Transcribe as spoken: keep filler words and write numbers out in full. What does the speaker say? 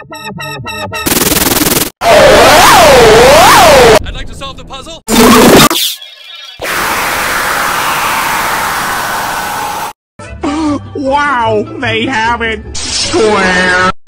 I'd like to solve the puzzle. Wow, they have it square.